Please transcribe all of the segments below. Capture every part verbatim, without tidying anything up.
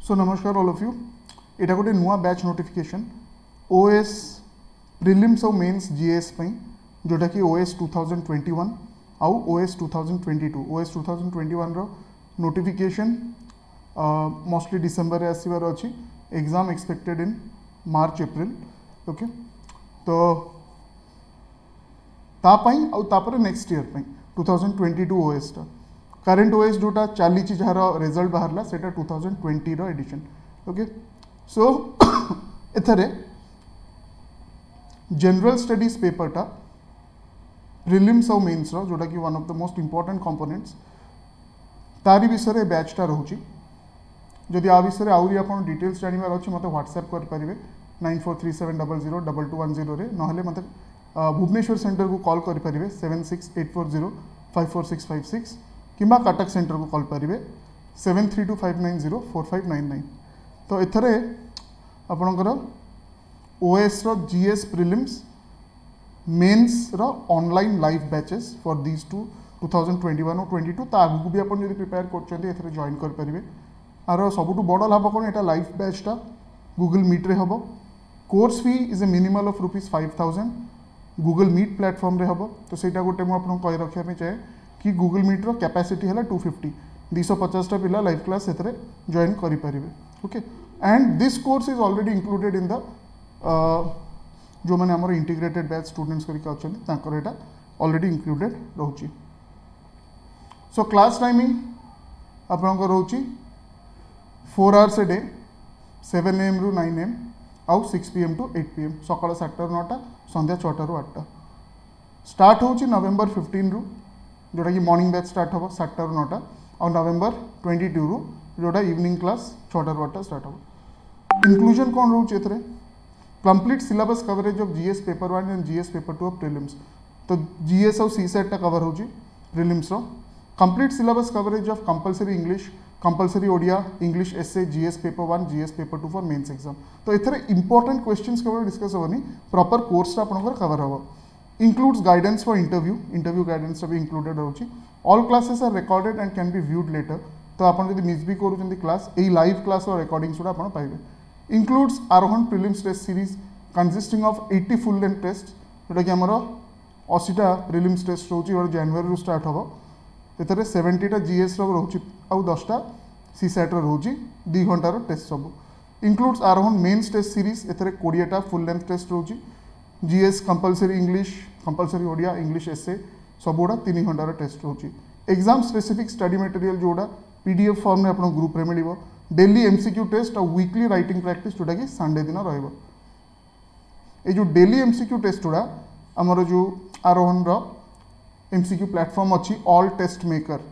सो नमस्कार all of you एटा गोटे नुआ बैच नोटिफिकेशन ओएस प्रिलिम्स और मेंस जीएस पई जोटा कि OAS two thousand twenty one आउ OAS two thousand twenty two OAS two thousand twenty one रो नोटिफिकेशन मोस्टली डिसेंबर रे आसीबार अछि exam expected in March April okay तो तापाई आउ तापर नेक्स्ट ईयर पई two thousand twenty two OAS टा करेंट ओएस जोटा चली जार रिजल्ट बाहर से टू थाउजेंड ट्वेंटी रो एडिशन ओके सो एथरे जनरल स्टडीज पेपर टा प्रिलिम्स और मेंस रो जोटा कि one of the most important components तारी विषय बैच टा रहउची जदि आ विषय आउरी आपण डिटेल्स जानिबार अछि मते व्हाट्सएप कर परिबे nine four three seven double zero double two one zero रे नहले मते भुवनेश्वर सेंटर को कॉल कर परिबे seven six eight four zero five four six five six किंबा कटक सेंटर को कॉल करेंगे seven three two five nine zero four five nine nine तो एथरे आपणकर ओएस रो जीएस प्रिलिम्स मेंस रो online live batches for these two two thousand twenty one और twenty two ता आगु भी आपन जदि प्रिपेयर करछन्ते एथरे जॉइन कर परिबे आरो सबुटु बड़ लाभ कोन एटा लाइव बैच टा गूगल मीट रे हबो course fee is a minimal of rupees five thousand Google Meet platform रे हबो तो सेटा गोटे मु आपन कहि रखिया पे चाहे कि गूगल मीट रो कैपेसिटी है टू फिफ्टी दुई सौ पचास टा पिला लाइव क्लास से जॉइन करि परिबे okay and this course is already included in the जो मैंने आमर इंटीग्रेटेड बैच स्टूडेंट्स करके अछन तांकर एटा ऑलरेडी इंक्लूडेड रहउची सो क्लास टाइमिंग आपनकर रहउची four hours a day seven A M रु नाइन ए एम आउ six P M to eight P M सकाळ सातटा रु नौटा संध्या छटा रु आठटा स्टार्ट होउची नवेम्बर फिफ्टीन रु जोटा कि मॉर्निंग बैच स्टार्ट हम सातटा रु नौटा और नवेम्बर ट्वेंटी टू रु जोटा इवनिंग क्लास छटा रु आठटा स्टार्ट हम इंक्लूजन कौन रोचे एथरे complete syllabus coverage of GS paper one and GS paper two of prelims तो जीएस और सीसेट टा कवर होची प्रीलिम्स रो complete syllabus coverage of compulsory English compulsory Odia English essay GS paper one GS paper two for mains exam तो एथरे important questions केवल discuss होनी proper course टा आपनकर कवर हो includes guidance for interview interview guidance भी included होची all classes are recorded and can be viewed later तो आपण जदि मिस भी करू जंदी क्लास ए लाइव क्लास और रिकॉर्डिंग सुडा आपण पाइबे includes Arohan prelims test series consisting of eighty full length test जोटा कि हमरो अस्सी टा प्रीलिम्स टेस्ट होची और जनवरी रु स्टार्ट हबो एतरे सेवेंटी टा जीएस रो रहउची आ दस टा सीसेट रो रहउची दो घंटा रो टेस्ट सब includes Arohan mains test series एतरे ट्वेंटी टा फुल लेंथ टेस्ट रहउची GS compulsory English compulsory Odia English essay सब गुड़ा तीन घंटार टेस्ट होची एग्जाम स्पेसिफिक स्टडी मटेरियल जोड़ा पीडीएफ फॉर्म में आपन ग्रुप रे मिलिबो डेली एमसीक्यू टेस्ट और वीकली राइटिंग प्रैक्टिस जोटा कि संडे दिन रहइबो ए जो डेली एमसीक्यू टेस्ट जोड़ा हमर जो आरोहण रो एमसीक्यू प्लेटफॉर्म अछि ऑल टेस्ट मेकर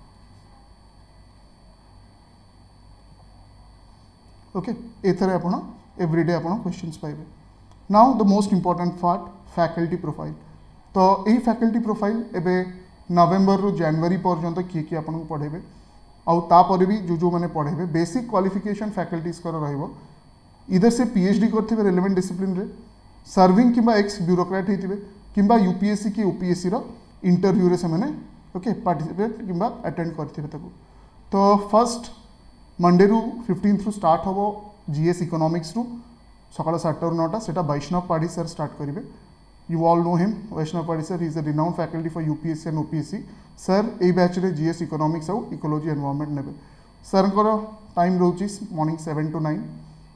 ओके एथरे आपन एवरीडे आपन क्वेश्चंस पाइबे now the most important part faculty profile तो यही फैकल्टी प्रोफाइल एबे नवेम्बर रु जनवरी पर्यंत किए किए आपन पढ़ेबे आउ तापर भी जो जो मैंने पढ़ेबे बेसिक क्वालिफिकेशन फैकल्टीज कर रहिबो इधर से पीएचडी करथिबे रिलेवेंट डिसिप्लिन रे सर्विंग किंबा एक्स ब्यूरोक्रेट हेतिबे किंबा यूपीएससी की ओपीएससी रो इंटरव्यू रे से माने ओके पार्टिसिपेट किंबा अटेंड करथिबे तको तो फर्स्ट मंडे रु फिफ्टीन रु स्टार्ट होबो जीएस इकोनॉमिक्स रु सकाळ सातटा रु नौटा सेटा वैष्णव पाड़ी सर स्टार्ट करेंगे you all know him Vaishnav Padhi sir is a renowned faculty for UPSC and OPSC sir ए बैच रे जीएस इकोनॉमिक्स और इकोलॉजी एनवायरनमेंट नेबे सर को टाइम रोची morning seven to nine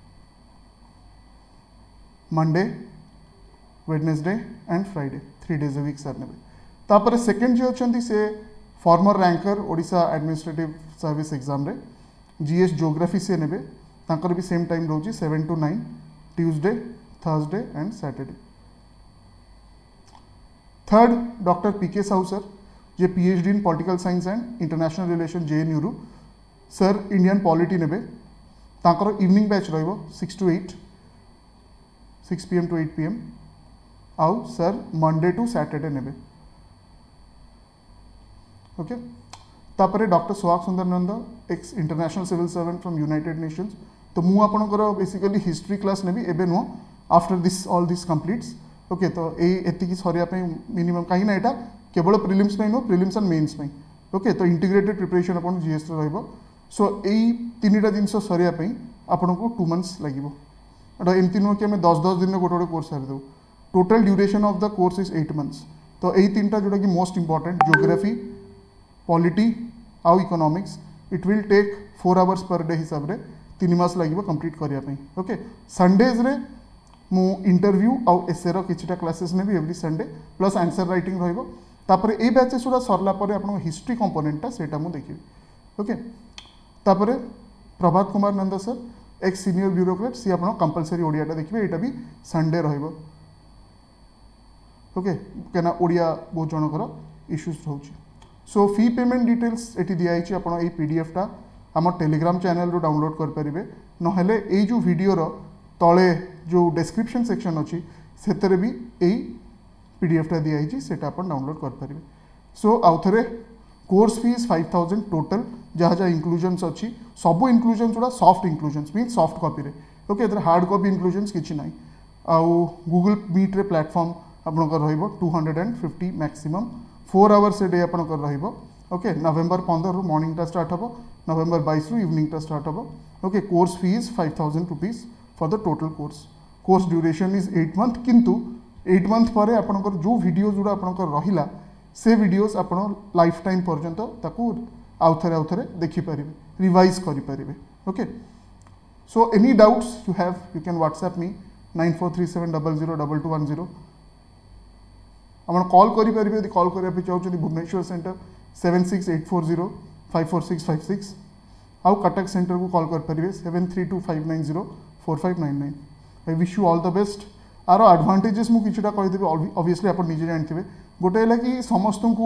Monday Wednesday and Friday three days a week sir नेबे तापर second जो अछंती से former ranker Odisha administrative service exam रे जीएस ज्योग्राफी से नेबे ताकर भी सेम टाइम रोची seven to nine Tuesday Thursday and Saturday third doctor P K Sahu sir PhD in political science and international relation JNU रु सर इंडियन पॉलिटी नेबे ताकर evening batch रहिबो six to eight six P M to eight P M आउ sir Monday to Saturday नेबे okay तापर doctor Suhag Sundar Nand ex international civil servant from United Nations तो मु आपनकर basically history class नेबी एबे no after this all this completes okay तो ए एति की सरिया पे मिनिमम कहीं ना एटा केवल प्रीलिम्स पे नो प्रीलिम्स एंड मेंस पे ओके तो इंटीग्रेटेड प्रिपरेशन अपन जीएस रे रहइबो सो यही तीन टा जिनस सरिया आपन को टू मंथ्स लगे एटा एमती नुह कि दस दस दिन गोटे गोटे कोर्स सारी दे total duration of the course is eight months तो यही तीन टा जोटा कि मोस्ट इंपोर्टेंट ज्योग्राफी पॉलिटी आउ economics it will take four hours per day हिसाब से तीन मास लगे कंप्लीट करने ओके संडेज रे मु इंटरव्यू आउ एसेर किछिटा क्लासेस ने भी every Sunday plus answer writing रहिबो तापरे ए बैचेस गुड़ा सरला परे आपन हिस्ट्री कंपोनेंटटा सेटा मु देखिबी ओके तापरे Prabhat Kumar Nand sir ex senior bureaucrat सी आप कंपलसरी ओडियाटा देखिए यहाँ भी संडे रहिबो ओके कहना ओडिया बहुत जनकर इश्यूज रोचे सो फी पेमेंट डिटेल्स ये दिखाई आप पीडीएफटा आम टेलीग्राम चैनल रू डाउनलोड करेंगे नहेले ये जो वीडियोर तले जो डिस्क्रिप्शन सेक्शन अच्छी से भी यही पीडीएफटा दिखाई सेटा आप डाउनलोड करेंगे सो आउ थे course fees five thousand total जहाँ जहाँ इनक्लूजन्स अच्छी सबू इनक्लूजन्स गुड़ा soft inclusions mean soft copy रे ओके इधर हार्ड कॉपी इनक्लूजन्स किसी ना आउ गूगल मीट रे प्लेटफॉर्म आपनकर रहिबो two hundred and fifty maximum four hours a day आपनकर रहिबो ओके नवेम्बर पंद्रह रु मॉर्निंग टा स्टार्ट हबो नवेम्बर बाईस रु इवनिंग टा स्टार्ट हबो okay course fees five thousand rupees for the total course course duration is eight month किंतु एट मंथ पर आपनकर जो वीडियो जोड़ा आपनकर रहिला से वीडियोस आपण लाइफ टाइम पर्यंत ताकू आउ थे आउ थे देखिपारे रिवाइज करें okay so any doubts you have you can WhatsApp me nine four three seven double zero double two one zero आप कॉल करेंगे यदि कॉल करने चाहते Bhubaneswar centre seven six eight four zero five four six five six आउ Cuttack centre को call करेंगे seven three two five nine zero four five nine nine I wish you all the best our advantages मुझे किसी कहीदेवी obviously आप निजे जानते गोटे है कि समस्त को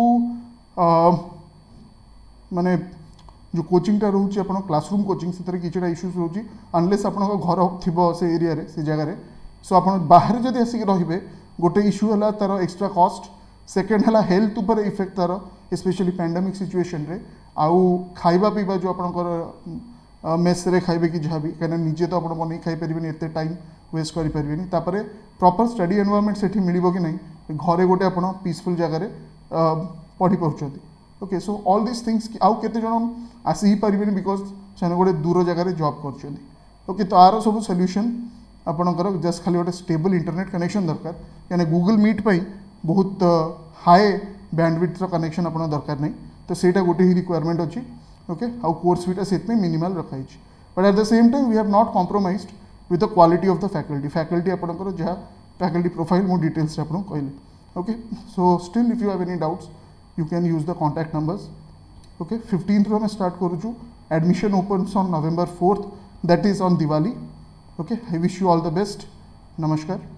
माने जो कोचिंगटा रोचे आप क्लासरूम कोचिंग से किसी इश्यूज रोचे अनलेस आप घर थी से एरिया रे से जगह सो आप बाहर जब आसिक रे गोटे इश्यू है तार एक्स्ट्रा कॉस्ट सेकेंड है हेल्थ उपर इफेक्ट तार स्पेशली पैंडेमिक सिचुएशन रे आउ खाइबा पीवा जो आप मेस रे खाइबे कि जहाँ भी कहीं निजे तो आप बन खाई पारे एत टाइम वेस्ट करें तापर प्रॉपर स्टडी एनवायरनमेंट से मिल कि नहीं घरे गोटे आप पीसफुल जगह पढ़ी पार्टी okay so all this things आउ केते जन आसी ही पारिबेनी बिकॉज से गोटे दूर जगह जॉब कर ओके तो आर सब सॉल्यूशन आपणकर जस्ट खाली गोटे स्टेबल इंटरनेट कनेक्शन दरकार कहीं गूगल मीट पर बहुत हाई बैंडविड्थ कनेक्शन आप दरकार नहीं तो सेटा गोटे ही रिक्वायरमेंट अच्छी ओके आउ कोर्स फीटा से मिनिमल रखाई but at the same time we have not compromised with the quality of the faculty faculty आपणकर जहाँ फैकल्टी प्रोफाइल मो डिटेल्स आपको कहली okay so still if you have any doubts you can use the contact numbers okay fifteenth रो मैं start करूँ admission opens on November fourth that is on Diwali okay I wish you all the best namaskar।